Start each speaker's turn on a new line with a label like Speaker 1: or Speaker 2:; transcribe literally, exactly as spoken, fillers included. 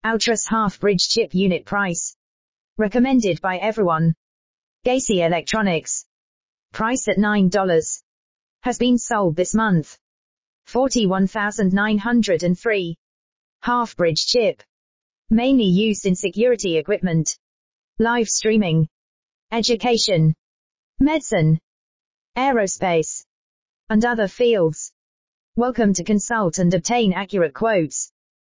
Speaker 1: Ultras half-bridge chip unit price. Recommended by everyone. Gacy Electronics. Price at nine dollars. Has been sold this month. forty-one thousand nine hundred three. Half-bridge chip. Mainly used in security equipment. Live streaming. Education. Medicine. Aerospace. And other fields. Welcome to consult and obtain accurate quotes.